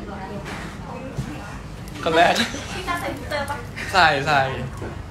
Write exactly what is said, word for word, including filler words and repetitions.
คนแรกพี่ตาใส่ฟิลเตอร์ปะใส่ใส่